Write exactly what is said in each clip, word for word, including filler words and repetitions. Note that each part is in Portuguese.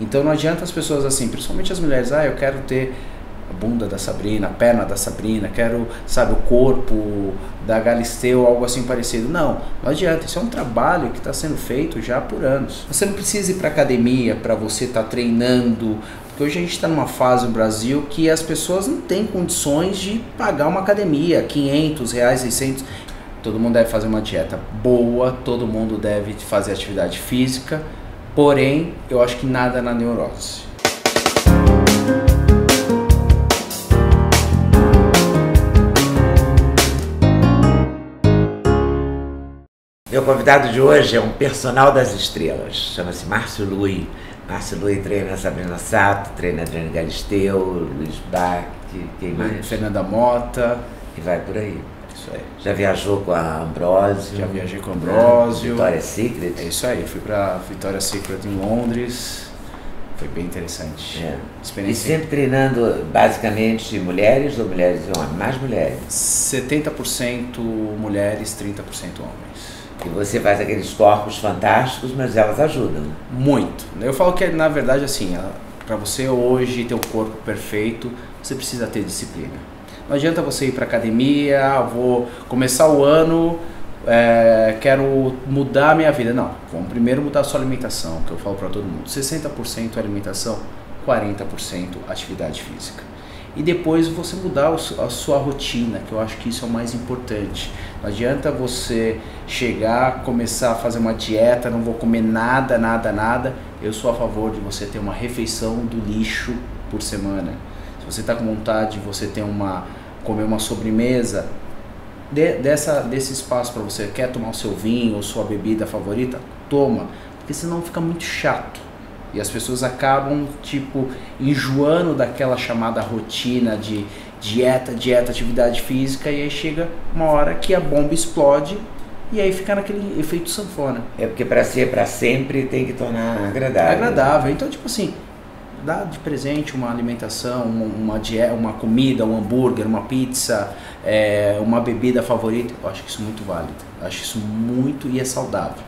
Então não adianta as pessoas assim, principalmente as mulheres, ah, eu quero ter a bunda da Sabrina, a perna da Sabrina, quero, sabe, o corpo da Galisteu, algo assim parecido. Não, não adianta, isso é um trabalho que está sendo feito já por anos. Você não precisa ir para academia para você estar tá treinando, porque hoje a gente está numa fase no Brasil que as pessoas não têm condições de pagar uma academia, quinhentos reais, seiscentos. Todo mundo deve fazer uma dieta boa, todo mundo deve fazer atividade física, porém, eu acho que nada na neurose. Meu convidado de hoje é um personal das estrelas, chama-se Márcio Lui. Márcio Lui treina Sabrina Sato, treina Adriane Galisteu, Luiz Bach, quem mais? Fernanda Mota. E vai por aí. Isso aí. Já viajou com a Ambrósio? Já viajei com a Ambrósio. Victoria's Secret? É isso aí, fui pra Victoria's Secret em Londres. Foi bem interessante. É. Experiência. E sempre treinando basicamente mulheres ou mulheres e homens? Mais mulheres? setenta por cento mulheres, trinta por cento homens. E você faz aqueles corpos fantásticos, mas elas ajudam. Muito. Eu falo que, na verdade, assim, para você hoje ter o corpo perfeito, você precisa ter disciplina. Não adianta você ir para academia, vou começar o ano, é, quero mudar a minha vida. Não, vamos primeiro mudar a sua alimentação, que eu falo para todo mundo. sessenta por cento alimentação, quarenta por cento atividade física. E depois você mudar a sua rotina, que eu acho que isso é o mais importante. Não adianta você chegar, começar a fazer uma dieta, não vou comer nada, nada, nada. Eu sou a favor de você ter uma refeição do lixo por semana. Se você está com vontade de você ter uma, comer uma sobremesa, de, dessa, desse espaço para você, quer tomar o seu vinho ou sua bebida favorita, toma, porque senão fica muito chato. E as pessoas acabam, tipo, enjoando daquela chamada rotina de dieta, dieta, atividade física, e aí chega uma hora que a bomba explode e aí fica naquele efeito sanfona. É porque para ser para sempre tem que tornar agradável. Agradável. Então, tipo assim, dá de presente uma alimentação, uma, uma, dieta, uma comida, um hambúrguer, uma pizza, é, uma bebida favorita. Eu acho que isso é muito válido. Eu acho isso muito e é saudável.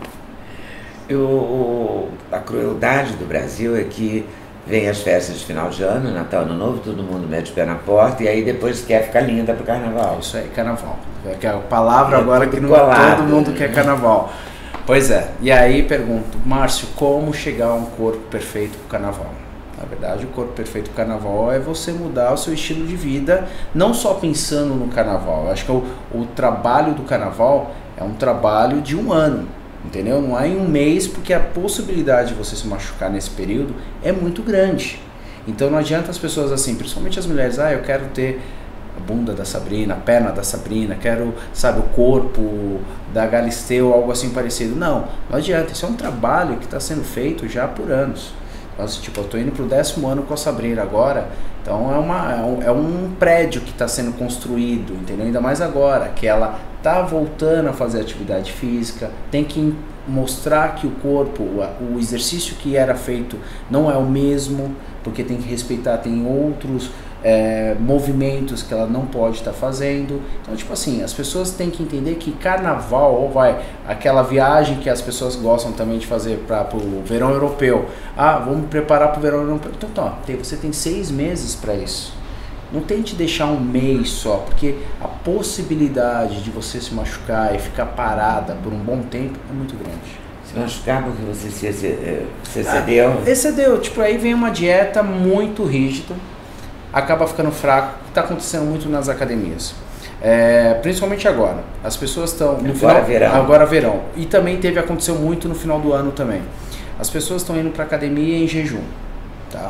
Eu, a crueldade do Brasil é que vem as festas de final de ano, Natal, Ano Novo, todo mundo mete o pé na porta e aí depois quer ficar linda pro carnaval. Isso aí, carnaval. É a palavra é agora que não, colado, todo mundo quer carnaval. Pois é, e aí pergunto, Márcio, como chegar a um corpo perfeito pro carnaval? Na verdade, o corpo perfeito pro carnaval é você mudar o seu estilo de vida, não só pensando no carnaval. Eu acho que o, o trabalho do carnaval é um trabalho de um ano. Entendeu? Não é em um mês, porque a possibilidade de você se machucar nesse período é muito grande. Então não adianta as pessoas assim, principalmente as mulheres, ah, eu quero ter a bunda da Sabrina, a perna da Sabrina, quero, sabe, o corpo da Galisteu, algo assim parecido. Não, não adianta, isso é um trabalho que está sendo feito já por anos. Então, assim, tipo, eu estou indo para o décimo ano com a Sabrina agora, então é, uma, é, um, é um prédio que está sendo construído, entendeu? Ainda mais agora, que ela está voltando a fazer atividade física, tem que mostrar que o corpo, o exercício que era feito não é o mesmo, porque tem que respeitar, tem outros é, movimentos que ela não pode estar tá fazendo. Então, tipo assim, as pessoas têm que entender que carnaval, ou vai, aquela viagem que as pessoas gostam também de fazer para o verão europeu. Ah, vamos preparar para o verão europeu. Então, tá, você tem seis meses para isso. Não tente deixar um mês só, porque a possibilidade de você se machucar e ficar parada por um bom tempo é muito grande. Se machucar porque você se, se, se excedeu? Ah, excedeu. Tipo, aí vem uma dieta muito rígida, acaba ficando fraco, está acontecendo muito nas academias. É, principalmente agora. As pessoas estão... Agora final, verão. Agora verão. E também teve, aconteceu muito no final do ano também. As pessoas estão indo para academia em jejum. Tá?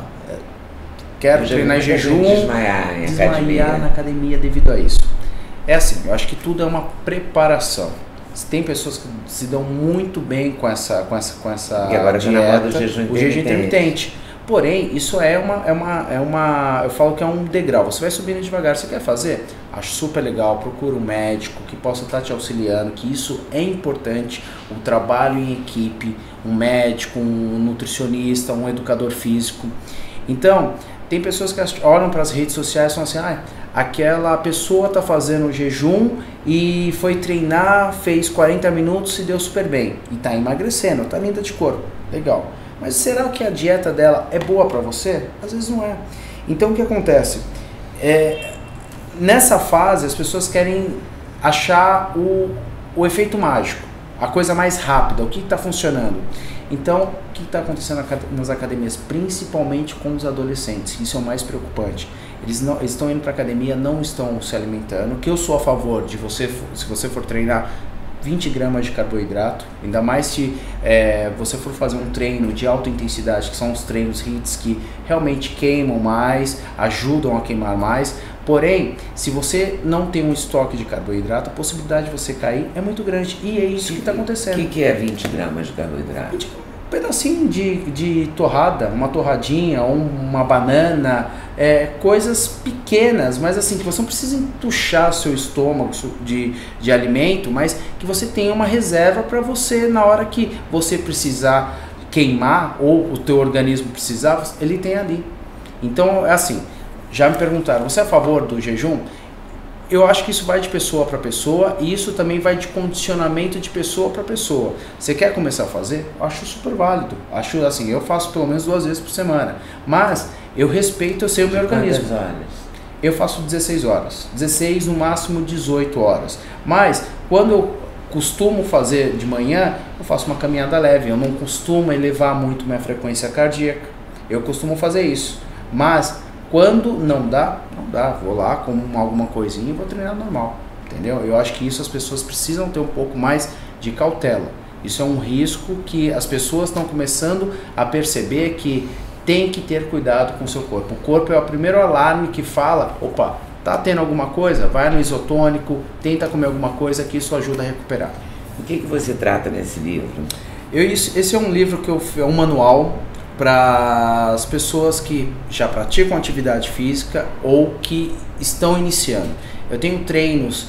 Quero treinar em jejum, desmaiar, em desmaiar academia. na academia devido a isso. É assim, eu acho que tudo é uma preparação. Tem pessoas que se dão muito bem com essa, com essa, com essa e agora dieta, tá na moda o jejum o jejum intermitente. Porém, isso é uma, é uma, é uma, eu falo que é um degrau. Você vai subindo devagar. Você quer fazer? Acho super legal. Procura um médico que possa estar te auxiliando, que isso é importante. O trabalho em equipe, um médico, um nutricionista, um educador físico. Então, tem pessoas que olham para as redes sociais e falam assim, ah, aquela pessoa está fazendo jejum e foi treinar, fez quarenta minutos e deu super bem. E está emagrecendo, está linda de corpo. Legal. Mas será que a dieta dela é boa para você? Às vezes não é. Então o que acontece? É, nessa fase as pessoas querem achar o, o efeito mágico, a coisa mais rápida, o que está funcionando. Então, o que está acontecendo nas academias, principalmente com os adolescentes? Isso é o mais preocupante. Eles, não, eles estão indo para a academia, não estão se alimentando, que eu sou a favor de você, se você for treinar, vinte gramas de carboidrato, ainda mais se é, você for fazer um treino de alta intensidade, que são os treinos HIITs que realmente queimam mais, ajudam a queimar mais. Porém, se você não tem um estoque de carboidrato, a possibilidade de você cair é muito grande. E é isso que está acontecendo. O que, que é vinte gramas de carboidrato? Um pedacinho de, de torrada, uma torradinha, uma banana, é, coisas pequenas, mas assim, que você não precisa entuchar seu estômago de, de alimento, mas que você tenha uma reserva para você, na hora que você precisar queimar, ou o teu organismo precisar, ele tem ali. Então, é assim, já me perguntaram, você é a favor do jejum? Eu acho que isso vai de pessoa para pessoa e isso também vai de condicionamento de pessoa para pessoa. Você quer começar a fazer? Eu acho super válido. Acho assim, eu faço pelo menos duas vezes por semana. Mas eu respeito, eu sei o meu organismo. Quantas horas? Eu faço dezesseis horas. dezesseis, no máximo dezoito horas. Mas quando eu costumo fazer de manhã, eu faço uma caminhada leve. Eu não costumo elevar muito minha frequência cardíaca. Eu costumo fazer isso. Mas quando não dá, não dá. Vou lá, como alguma coisinha e vou treinar normal, entendeu? Eu acho que isso as pessoas precisam ter um pouco mais de cautela. Isso é um risco que as pessoas estão começando a perceber que tem que ter cuidado com o seu corpo. O corpo é o primeiro alarme que fala, opa, tá tendo alguma coisa? Vai no isotônico, tenta comer alguma coisa que isso ajuda a recuperar. O que, que você trata nesse livro? Eu, esse é um livro que eu, é um manual para as pessoas que já praticam atividade física ou que estão iniciando. Eu tenho treinos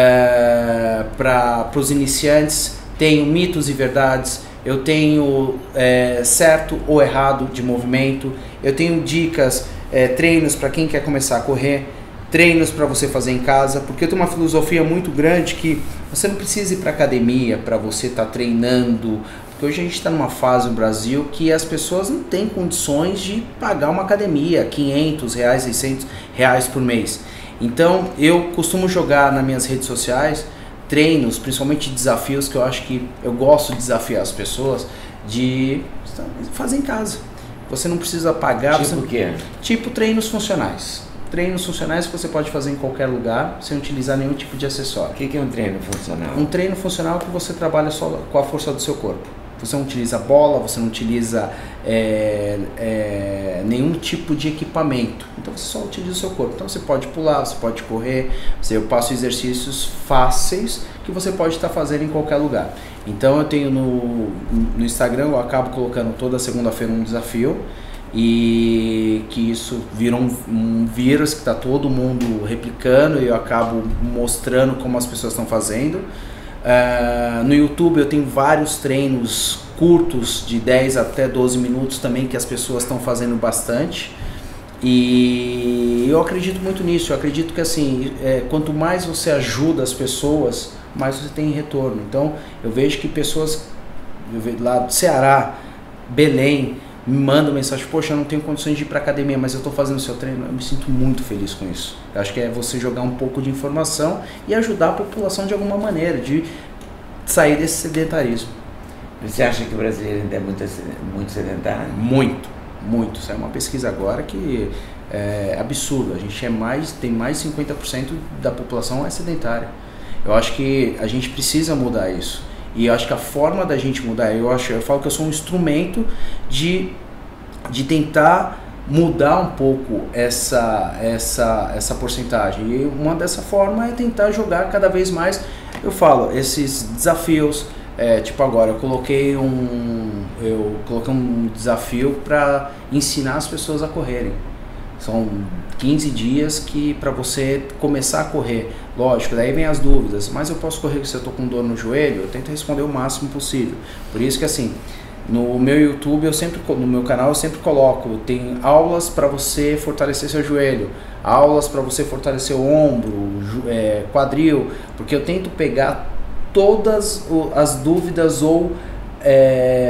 é, para os iniciantes, tenho mitos e verdades, eu tenho é, certo ou errado de movimento, eu tenho dicas, é, treinos para quem quer começar a correr, treinos para você fazer em casa, porque eu tenho uma filosofia muito grande que você não precisa ir para academia para você estar tá treinando. Porque hoje a gente está numa fase no Brasil que as pessoas não têm condições de pagar uma academia, quinhentos reais, seiscentos reais por mês. Então eu costumo jogar nas minhas redes sociais treinos, principalmente desafios, que eu acho que eu gosto de desafiar as pessoas, de fazer em casa. Você não precisa pagar. Tipo o quê? Tipo treinos funcionais. Treinos funcionais que você pode fazer em qualquer lugar, sem utilizar nenhum tipo de acessório. O que é um treino funcional? Um treino funcional que você trabalha só com a força do seu corpo. Você não utiliza bola, você não utiliza é, é, nenhum tipo de equipamento. Então você só utiliza o seu corpo. Então você pode pular, você pode correr. Eu passo exercícios fáceis que você pode estar fazendo em qualquer lugar. Então eu tenho no, no Instagram, eu acabo colocando toda segunda-feira um desafio. E que isso vira um, um vírus que está todo mundo replicando e eu acabo mostrando como as pessoas estão fazendo. Uh, no YouTube eu tenho vários treinos curtos de dez até doze minutos também que as pessoas estão fazendo bastante e eu acredito muito nisso. Eu acredito que assim, é, quanto mais você ajuda as pessoas, mais você tem retorno. Então eu vejo que pessoas eu vejo lá do Ceará, Belém, me mandam mensagem, poxa, eu não tenho condições de ir para academia, mas eu estou fazendo o seu treino. Eu me sinto muito feliz com isso. Eu acho que é você jogar um pouco de informação e ajudar a população de alguma maneira, de sair desse sedentarismo. Você acha que o brasileiro ainda é muito, muito sedentário? Muito, muito. Isso é uma pesquisa agora que é absurda. A gente é mais, tem mais de cinquenta por cento da população é sedentária. Eu acho que a gente precisa mudar isso. E eu acho que a forma da gente mudar, eu acho, eu falo que eu sou um instrumento de, de tentar mudar um pouco essa, essa, essa porcentagem. E uma dessa forma é tentar jogar cada vez mais, eu falo, esses desafios, é, tipo agora, eu coloquei um, eu coloquei um desafio para ensinar as pessoas a correrem. São quinze dias que para você começar a correr, lógico, daí vem as dúvidas, mas eu posso correr se eu estou com dor no joelho? Eu tento responder o máximo possível. Por isso que assim, no meu YouTube, eu sempre, no meu canal eu sempre coloco, tem aulas para você fortalecer seu joelho, aulas para você fortalecer o ombro, é, quadril, porque eu tento pegar todas as dúvidas ou é,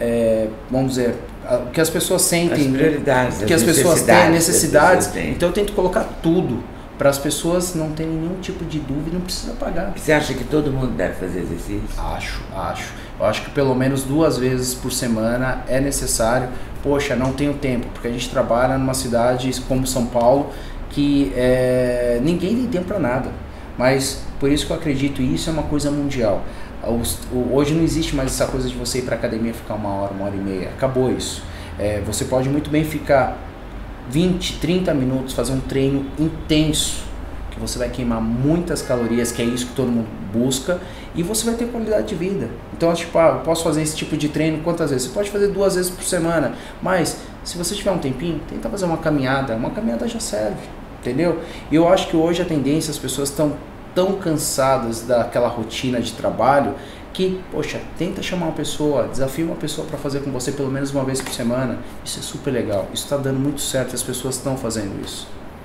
é, vamos dizer, o que as pessoas sentem, as prioridades, que as, as pessoas têm, necessidades, pessoas têm. Então eu tento colocar tudo para as pessoas não terem nenhum tipo de dúvida e não precisa pagar. Você acha que todo mundo deve fazer exercício? Acho, acho. Eu acho que pelo menos duas vezes por semana é necessário. Poxa, não tenho tempo, porque a gente trabalha numa cidade como São Paulo que é, ninguém tem tempo para nada. Mas por isso que eu acredito, e isso é uma coisa mundial. Hoje não existe mais essa coisa de você ir para academia e ficar uma hora, uma hora e meia. Acabou isso. É, você pode muito bem ficar vinte, trinta minutos, fazer um treino intenso, que você vai queimar muitas calorias, que é isso que todo mundo busca, e você vai ter qualidade de vida. Então, tipo, ah, eu posso fazer esse tipo de treino quantas vezes? Você pode fazer duas vezes por semana, mas se você tiver um tempinho, tenta fazer uma caminhada, uma caminhada já serve, entendeu? E eu acho que hoje a tendência, as pessoas estão tão cansadas daquela rotina de trabalho, que, poxa, tenta chamar uma pessoa, desafia uma pessoa para fazer com você pelo menos uma vez por semana. Isso é super legal, isso está dando muito certo, as pessoas estão fazendo isso.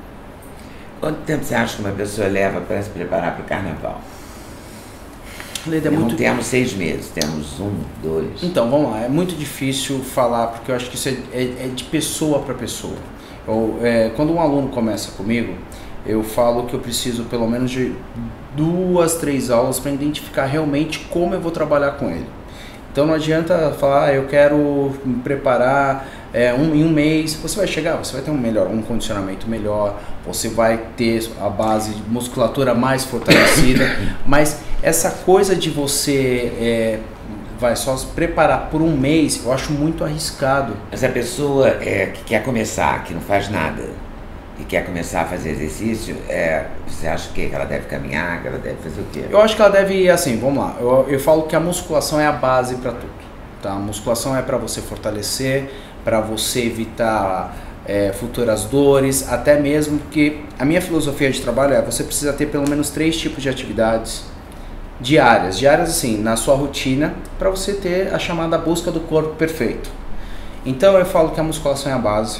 Quanto tempo você acha que uma pessoa leva para se preparar para o carnaval? Leda, é muito... Não temos seis meses, temos um, dois. Então, vamos lá, é muito difícil falar, porque eu acho que isso é, é, é de pessoa para pessoa. Eu, é, quando um aluno começa comigo, eu falo que eu preciso pelo menos de duas, três aulas para identificar realmente como eu vou trabalhar com ele. Então não adianta falar, ah, eu quero me preparar é, um, em um mês. Você vai chegar, você vai ter um melhor, um condicionamento melhor, você vai ter a base de musculatura mais fortalecida, mas essa coisa de você é, vai só se preparar por um mês, eu acho muito arriscado. Mas a pessoa é, que quer começar, que não faz nada, e quer começar a fazer exercício, é, você acha que ela deve caminhar, que ela deve fazer o quê? Eu acho que ela deve, assim, vamos lá, eu, eu falo que a musculação é a base para tudo, tá? A musculação é para você fortalecer, para você evitar é, futuras dores, até mesmo que a minha filosofia de trabalho é, você precisa ter pelo menos três tipos de atividades diárias, diárias assim, na sua rotina, para você ter a chamada busca do corpo perfeito. Então eu falo que a musculação é a base.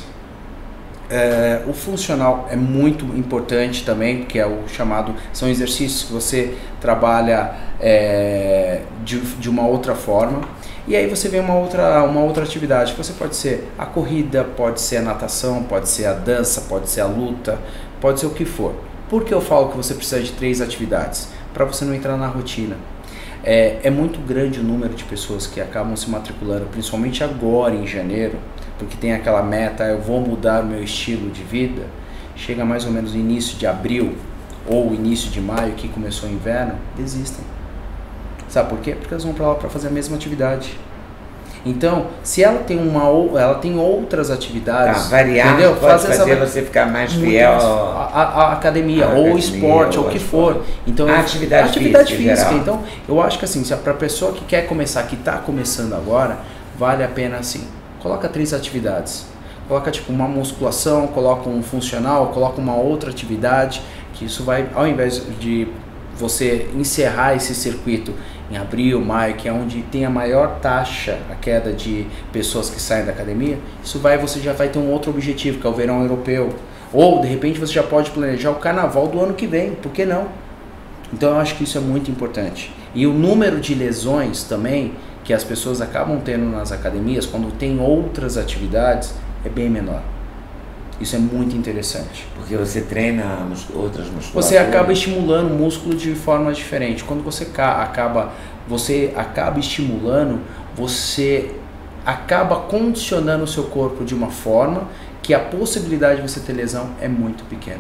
É, o funcional é muito importante também, que é o chamado, são exercícios que você trabalha é, de, de uma outra forma, e aí você vê uma outra, uma outra atividade, que você pode ser a corrida, pode ser a natação, pode ser a dança, pode ser a luta, pode ser o que for. Por que eu falo que você precisa de três atividades? Para você não entrar na rotina. É, é muito grande o número de pessoas que acabam se matriculando, principalmente agora em janeiro, porque tem aquela meta, eu vou mudar o meu estilo de vida. Chega mais ou menos no início de abril ou início de maio, que começou o inverno, desistem. Sabe por quê? Porque elas vão para lá para fazer a mesma atividade. Então, se ela tem uma ela tem outras atividades, tá, variar, entendeu? Pode Faz fazer essa, você ficar mais fiel à academia, a ou academia, esporte, ou ou o que esporte. for. Então, a atividade, a atividade física. física. Então, eu acho que assim, se para a pessoa que quer começar, que está começando agora, vale a pena assim. Coloca três atividades. Coloca tipo uma musculação, coloca um funcional, coloca uma outra atividade, que isso vai, ao invés de você encerrar esse circuito em abril, maio, que é onde tem a maior taxa, a queda de pessoas que saem da academia, isso vai, você já vai ter um outro objetivo, que é o verão europeu. Ou, de repente, você já pode planejar o carnaval do ano que vem, por que não? Então, eu acho que isso é muito importante. E o número de lesões também, que as pessoas acabam tendo nas academias, quando tem outras atividades, é bem menor. Isso é muito interessante. Porque você treina outras musculaturas. Você acaba estimulando o músculo de forma diferente. Quando você acaba, você acaba estimulando, você acaba condicionando o seu corpo de uma forma que a possibilidade de você ter lesão é muito pequena.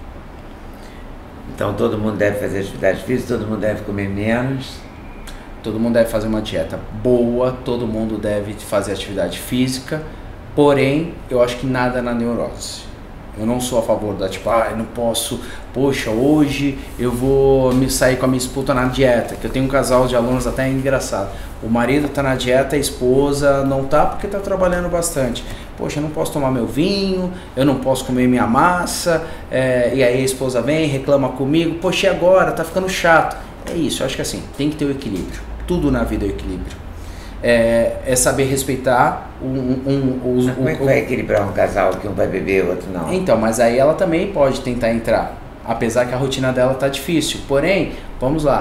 Então todo mundo deve fazer atividade física, todo mundo deve comer menos. Todo mundo deve fazer uma dieta boa, todo mundo deve fazer atividade física. Porém, eu acho que nada na neurose. Eu não sou a favor da tipo, ah, eu não posso, poxa, hoje eu vou me sair com a minha esposa na dieta, que eu tenho um casal de alunos até engraçado. O marido tá na dieta, a esposa não tá porque tá trabalhando bastante. Poxa, eu não posso tomar meu vinho, eu não posso comer minha massa, é, e aí a esposa vem, reclama comigo, poxa, e agora? Tá ficando chato. É isso, eu acho que assim, tem que ter o equilíbrio. Tudo na vida é o equilíbrio. É, é saber respeitar um, um, um, os, como é que vai equilibrar um casal que um vai beber e o outro não? Então, mas aí ela também pode tentar entrar, apesar que a rotina dela tá difícil. Porém, vamos lá,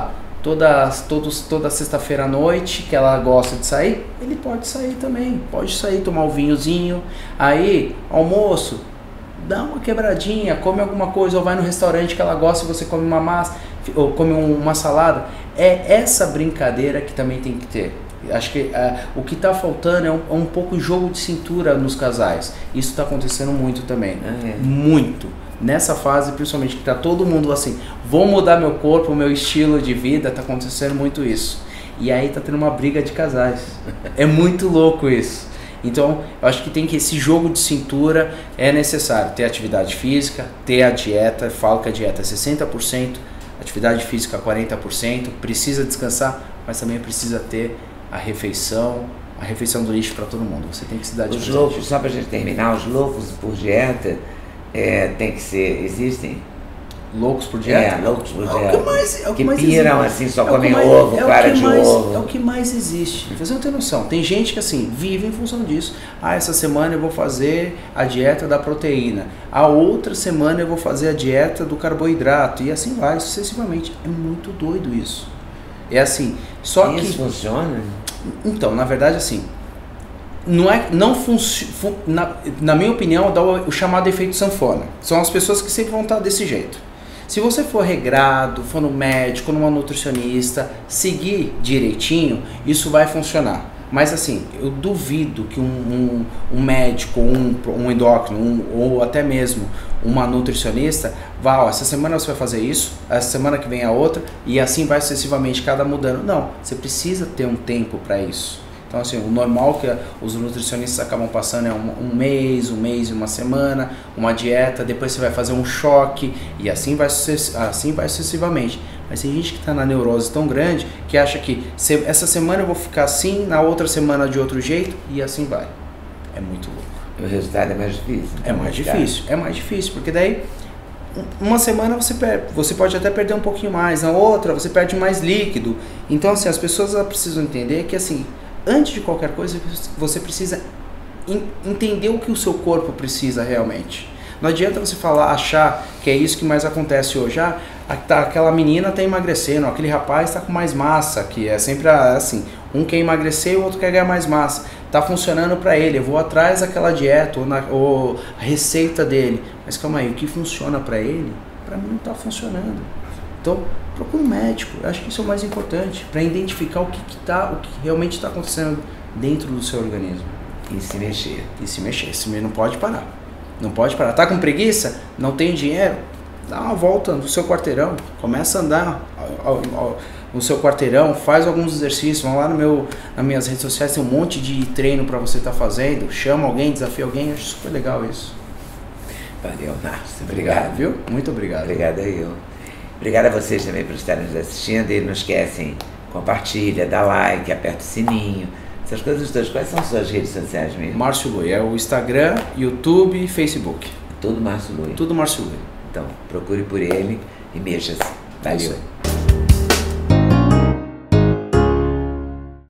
toda, todos, toda sexta-feira à noite, que ela gosta de sair, ele pode sair também. Pode sair, tomar um vinhozinho. Aí, almoço, dá uma quebradinha, come alguma coisa, ou vai no restaurante que ela gosta e você come uma massa, ou come um, uma salada. É essa brincadeira que também tem que ter. Acho que uh, o que está faltando é um, é um pouco jogo de cintura nos casais. Isso está acontecendo muito também. Ah, é. Muito. Nessa fase, principalmente, que está todo mundo assim, vou mudar meu corpo, meu estilo de vida, está acontecendo muito isso. E aí está tendo uma briga de casais. É muito louco isso. Então, eu acho que tem que esse jogo de cintura é necessário. Ter atividade física, ter a dieta. Eu falo que a dieta é sessenta por cento, atividade física quarenta por cento. Precisa descansar, mas também precisa ter a refeição, a refeição do lixo para todo mundo. Você tem que se dar de Os loucos, só para a gente terminar, os loucos por dieta é, tem que ser, existem? Loucos por dieta? É, loucos por dieta. É o que mais, é o que que mais piram existe. assim, só é comem mais, ovo, é clara de mais, ovo. É o que mais existe. Você não tem noção. Tem gente que assim, vive em função disso. Ah, essa semana eu vou fazer a dieta da proteína. A outra semana eu vou fazer a dieta do carboidrato. E assim vai, sucessivamente. É muito doido isso. É assim, só isso que... Isso funciona? Então, na verdade, assim, não é, não funciona, na, na minha opinião, dá o, o chamado efeito sanfona. São as pessoas que sempre vão estar desse jeito. Se você for regrado, for no médico, numa nutricionista, seguir direitinho, isso vai funcionar. Mas assim, eu duvido que um, um, um médico, um, um endócrino, um, ou até mesmo uma nutricionista vá, ó, essa semana você vai fazer isso, essa semana que vem a outra, e assim vai sucessivamente, cada mudando. Não, você precisa ter um tempo para isso. Então assim, o normal que os nutricionistas acabam passando é um, um mês, um mês e uma semana, uma dieta, depois você vai fazer um choque, e assim vai, assim vai sucessivamente. Mas tem gente que está na neurose tão grande que acha que se, essa semana eu vou ficar assim, na outra semana de outro jeito, e assim vai. É muito louco. O resultado é mais difícil. É mais difícil, é mais difícil, porque daí uma semana você perde, você pode até perder um pouquinho mais, na outra você perde mais líquido. Então assim, as pessoas precisam entender que assim, antes de qualquer coisa, você precisa entender o que o seu corpo precisa realmente. Não adianta você falar, achar que é isso que mais acontece hoje. Ah, tá, aquela menina está emagrecendo, aquele rapaz está com mais massa, que é sempre assim, um quer emagrecer e o outro quer ganhar mais massa. Está funcionando para ele, eu vou atrás daquela dieta ou, na, ou a receita dele. Mas calma aí, o que funciona para ele, para mim não está funcionando. Então, procura um médico. Eu acho que isso é o mais importante, para identificar o que, que, tá, o que realmente está acontecendo dentro do seu organismo. E se mexer. E se mexer, se não pode parar. Não pode parar. Tá com preguiça? Não tem dinheiro? Dá uma volta no seu quarteirão. Começa a andar ao, ao, ao, no seu quarteirão. Faz alguns exercícios. Vão lá no meu, nas minhas redes sociais. Tem um monte de treino para você estar tá fazendo. Chama alguém, desafia alguém. Acho super legal isso. Valeu, Márcio. Obrigado. Viu? Muito obrigado. Obrigado a eu. Obrigado a vocês também por estarem nos assistindo. E não esquecem, compartilha, dá like, aperta o sininho. Essas coisas todas. Quais são suas redes sociais mesmo? Márcio Lui. É o Instagram, YouTube e Facebook. Tudo Márcio Lui. Tudo Márcio Lui. Então, procure por ele e mexa-se. Valeu.